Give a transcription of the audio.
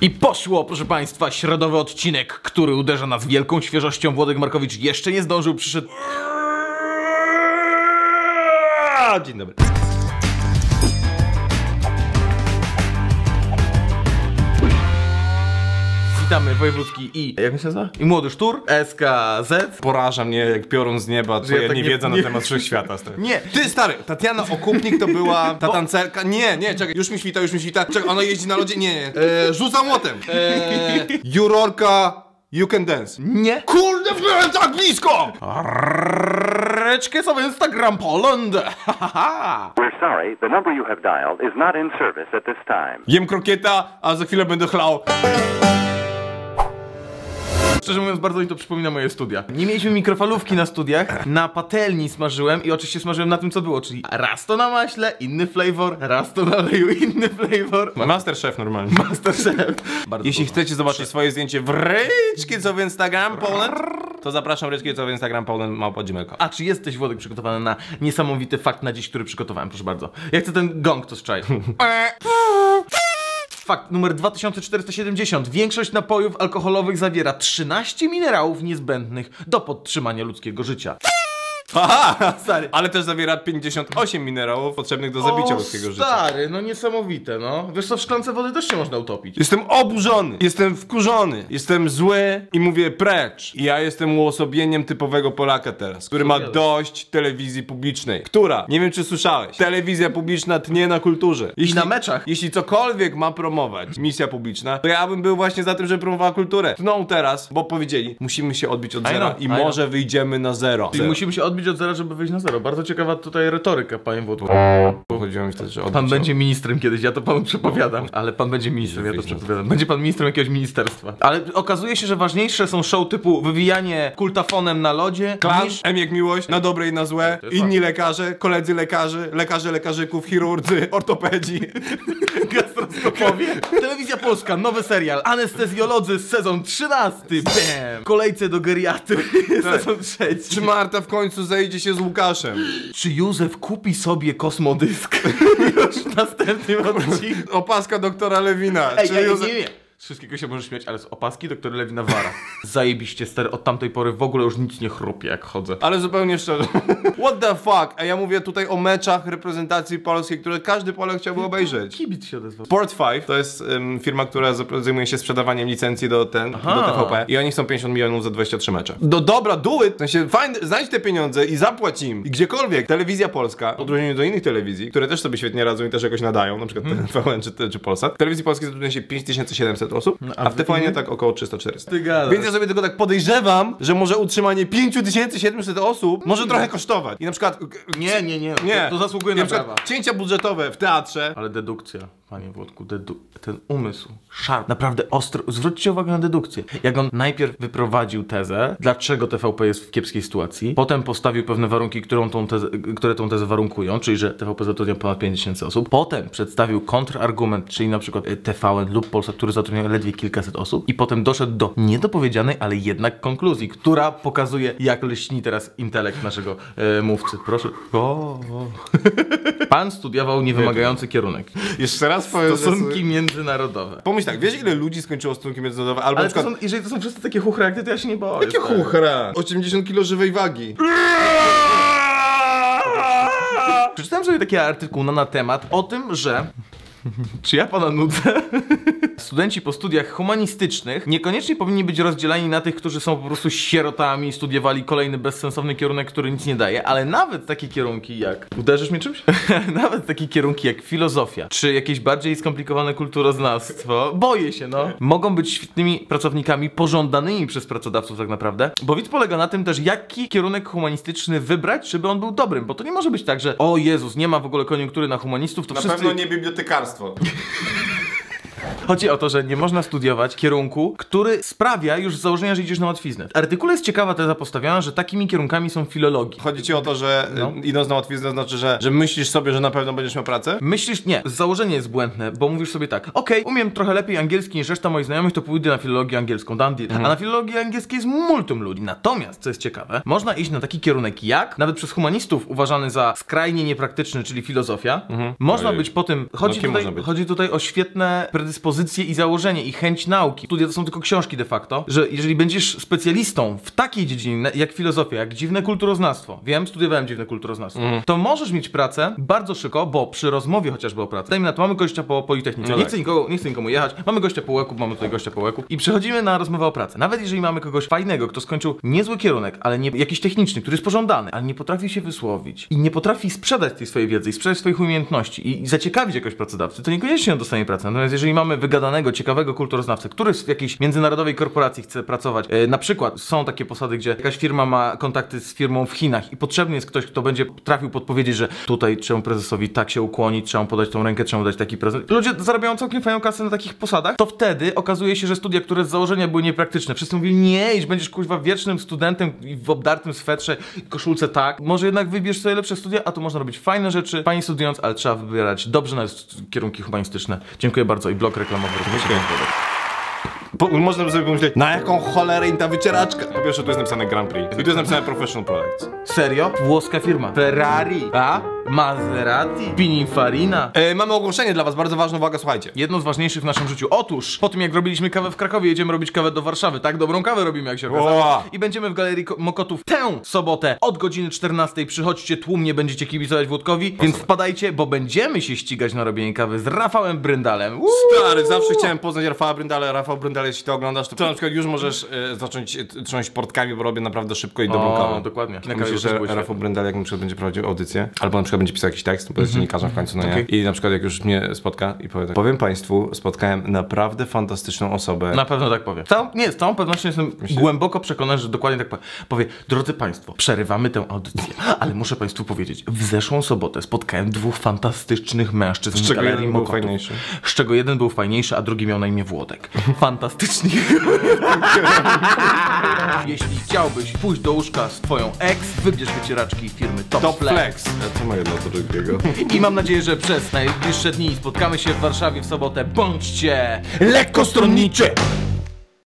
I poszło, proszę państwa, środowy odcinek, który uderza nas wielką świeżością. Włodek Markowicz jeszcze nie zdążył, przyszedł... Dzień dobry. Witamy wojewódzki i... jak się nazywa? I Młody Sztur, SKZ. Poraża mnie jak piorun z nieba, twoja tak niewiedza na temat wszechświata. Nie. Ty stary, Tatiana Okupnik to była ta tancerka. Nie, czekaj, już mi świta. Czekaj, ona jeździ na lodzie? Nie. Rzuca młotem. Jurorka, you can dance. Nie. Kurde, byłem tak blisko! Reczkę sobie Instagram Poland. We're sorry, the number you have dialed is not in service at this time. Jem krokieta, a za chwilę będę chlał. Szczerze mówiąc, bardzo mi to przypomina moje studia. Nie mieliśmy mikrofalówki na studiach, na patelni smażyłem i oczywiście smażyłem na tym, co było, czyli raz to na maśle, inny flavor, raz to na oleju, inny flavor. Masterchef normalnie. Masterchef. Jeśli chcecie zobaczyć swoje zdjęcie w Ryczki, co w Instagram Poland, to zapraszam Ryczki, co w Instagram Poland @gmail.com. A czy jesteś, Włodek, przygotowany na niesamowity fakt na dziś, który przygotowałem? Proszę bardzo. Ja chcę ten gong, to strzaj. Fakt numer 2470. Większość napojów alkoholowych zawiera 13 minerałów niezbędnych do podtrzymania ludzkiego życia. Aha, stary. Ale też zawiera 58 minerałów potrzebnych do zabicia ludzkiego życia. Stary, no niesamowite, no. Wiesz co, w szklance wody też się można utopić. Jestem oburzony, jestem wkurzony, jestem zły i mówię precz. I ja jestem uosobieniem typowego Polaka teraz, który ma dość telewizji publicznej. Która, nie wiem czy słyszałeś, telewizja publiczna tnie na kulturze. I na meczach. Jeśli cokolwiek ma promować misja publiczna, to ja bym był właśnie za tym, żeby promowała kulturę. Tną teraz, bo powiedzieli, musimy się odbić od zera i może wyjdziemy na zero. Czyli musimy się odbić od zera, żeby wyjść na zero. Bardzo ciekawa tutaj retoryka, panie Włodku. Chodziło mi wtedy, że Pan będzie ministrem kiedyś, ja to panu przepowiadam. Ale pan będzie ministrem, ja to przepowiadam. Będzie pan ministrem jakiegoś ministerstwa. Ale okazuje się, że ważniejsze są show typu wywijanie kultafonem na lodzie. Klan, Emiek Miłość, na dobre i na złe, inni lekarze, koledzy lekarzy, lekarze lekarzyków, chirurdzy, ortopedzi, gastroskopowie. Telewizja Polska, nowy serial. Anestezjolodzy, sezon 13. Bam. Kolejce do geriatry, sezon 3. Czy Marta w końcu zejdzie się z Łukaszem? Czy Józef kupi sobie kosmodysk? Już w następnym odcinku. Opaska doktora Lewina. Czy Józef... nie. Z wszystkiego się możesz śmiać, ale z opaski doktora Lewina wara. Zajebiście, stary, od tamtej pory w ogóle już nic nie chrupie, jak chodzę. Ale zupełnie szczerze. What the fuck? A ja mówię tutaj o meczach reprezentacji polskiej, które każdy Polak chciałby obejrzeć. Kibic się odezwał. Sport5 to jest firma, która zajmuje się sprzedawaniem licencji do TVP i oni chcą 50 milionów za 23 mecze. Dobra, do it! W sensie, fajnie, znajdź te pieniądze i zapłać im. I gdziekolwiek. Telewizja Polska, w odróżnieniu do innych telewizji, które też sobie świetnie radzą i też jakoś nadają, na przykład TVN czy Polsat. W telewizji polskiej zatrudnia się 5700 osób, a w TVN tak około 300-400. Więc ja sobie tylko tak podejrzewam, że może utrzymanie 5700 osób może trochę kosztować. I na przykład... Nie. To zasługuje na brawa. Cięcia budżetowe w teatrze. Ale dedukcja, panie Włodku, ten umysł, szarp, naprawdę ostro. Zwróćcie uwagę na dedukcję. Jak on najpierw wyprowadził tezę, dlaczego TVP jest w kiepskiej sytuacji, potem postawił pewne warunki, które tą tezę warunkują, czyli że TVP zatrudnia ponad 5000 osób, potem przedstawił kontrargument, czyli na przykład TVN lub Polsat, który zatrudnia ledwie kilkaset osób i potem doszedł do niedopowiedzianej, ale jednak konkluzji, która pokazuje, jak lśni teraz intelekt naszego mówcy. Proszę. Pan studiował niewymagający kierunek. Jeszcze raz powiem, stosunki międzynarodowe. Pomyśl tak, wiesz ile ludzi skończyło stosunki międzynarodowe? Albo ale na przykład... jeżeli to są wszyscy takie chuchra jak ty, to ja się nie boję. Jakie chuchra? 80 kg żywej wagi. Przeczytałem sobie taki artykuł na temat o tym, że... Czy ja pana nudzę? Studenci po studiach humanistycznych niekoniecznie powinni być rozdzielani na tych, którzy są po prostu sierotami i studiowali kolejny bezsensowny kierunek, który nic nie daje, ale nawet takie kierunki jak... Uderzysz mnie czymś? Nawet takie kierunki jak filozofia, czy jakieś bardziej skomplikowane kulturoznawstwo, boję się, no, mogą być świetnymi pracownikami, pożądanymi przez pracodawców tak naprawdę, bo widz polega na tym też, jaki kierunek humanistyczny wybrać, żeby on był dobrym, bo to nie może być tak, że o Jezus, nie ma w ogóle koniunktury na humanistów, to na wszyscy... pewno nie bibliotekarstwo. Chodzi o to, że nie można studiować kierunku, który sprawia już z założenia, że idziesz na łatwiznę. W artykule jest ciekawa teza postawiona, że takimi kierunkami są filologii. Chodzi ci o to, że idąc na łatwiznę znaczy, że myślisz sobie, że na pewno będziesz miał pracę? Myślisz, nie, założenie jest błędne, bo mówisz sobie tak, okej, umiem trochę lepiej angielski niż reszta moich znajomych, to pójdę na filologię angielską, a na filologii angielskiej jest multum ludzi. Natomiast, co jest ciekawe, można iść na taki kierunek jak, nawet przez humanistów uważany za skrajnie niepraktyczny, czyli filozofia. Można być po tym, chodzi tutaj o świetne predyspozycje predyspozycje i założenie i chęć nauki. Studia to są tylko książki de facto, że jeżeli będziesz specjalistą w takiej dziedzinie jak filozofia, jak dziwne kulturoznawstwo, wiem, studiowałem dziwne kulturoznawstwo, to możesz mieć pracę bardzo szybko, bo przy rozmowie chociażby o pracy, dajmy na to, mamy gościa po Politechnice, nie chcę nikomu jechać, mamy gościa po UEK-u, mamy tutaj gościa po UEK-u i przechodzimy na rozmowę o pracy. Nawet jeżeli mamy kogoś fajnego, kto skończył niezły kierunek, ale nie jakiś techniczny, który jest pożądany, ale nie potrafi się wysłowić i nie potrafi sprzedać tej swojej wiedzy i sprzedać swoich umiejętności i zaciekawić jakoś pracodawcy, to niekoniecznie on dostanie pracę. Natomiast jeżeli mamy wygadanego, ciekawego kulturoznawcę, który w jakiejś międzynarodowej korporacji chce pracować, na przykład są takie posady, gdzie jakaś firma ma kontakty z firmą w Chinach i potrzebny jest ktoś, kto będzie trafił podpowiedzieć, że tutaj trzeba prezesowi tak się ukłonić, trzeba mu podać tą rękę, trzeba mu dać taki prezent. Ludzie zarabiają całkiem fajną kasę na takich posadach, to wtedy okazuje się, że studia, które z założenia były niepraktyczne, wszyscy mówili, nie idź, będziesz kuźwa wiecznym studentem w obdartym swetrze i koszulce, tak. Może jednak wybierz sobie lepsze studia, a tu można robić fajne rzeczy, fajnie studiując, ale trzeba wybierać dobrze na kierunki humanistyczne. Dziękuję bardzo i blok reklamowy. Można by sobie pomyśleć, na jaką cholerę im ta wycieraczka? Po pierwsze, tu jest napisane Grand Prix i tu jest napisane Professional Products. Serio? Włoska firma. Ferrari, a? Maserati, Pininfarina. Mamy ogłoszenie dla was, bardzo ważna uwaga, słuchajcie. Jedno z ważniejszych w naszym życiu. Otóż, po tym jak robiliśmy kawę w Krakowie, jedziemy robić kawę do Warszawy. Tak, dobrą kawę robimy, jak się okazało. I będziemy w Galerii Mokotów tę sobotę od godziny 14. Przychodźcie tłumnie, będziecie kibicować Włodkowi, więc wpadajcie, bo będziemy się ścigać na robienie kawy z Rafałem Bryndalem. Stary, zawsze chciałem poznać Rafała Bryndala. Rafał Bryndal, jeśli to oglądasz, to na przykład już możesz zacząć trząść portkami, bo robię naprawdę szybko i dobrą kawę. Dokładnie. Myślisz, że Rafał Bryndal, jak na przykład będzie prowadził audycję, albo na przykład będzie pisał jakiś tekst, bo jest dziennikarzem w końcu, no nie? I na przykład jak już mnie spotka i powie tak, powiem państwu, spotkałem naprawdę fantastyczną osobę. Na pewno tak powie. Z całą pewnością jestem głęboko przekonany, że dokładnie tak powie. Powie, drodzy państwo, przerywamy tę audycję, ale muszę państwu powiedzieć, w zeszłą sobotę spotkałem dwóch fantastycznych mężczyzn z Galerii Mokotów. Z czego jeden był fajniejszy, a drugi miał na imię Włodek. Fantastycznie. Jeśli chciałbyś pójść do łóżka z twoją ex, wybierz wycieraczki firmy Top Flex. A co ma jedno do drugiego? I mam nadzieję, że przez najbliższe dni spotkamy się w Warszawie w sobotę. Bądźcie lekkostronniczy!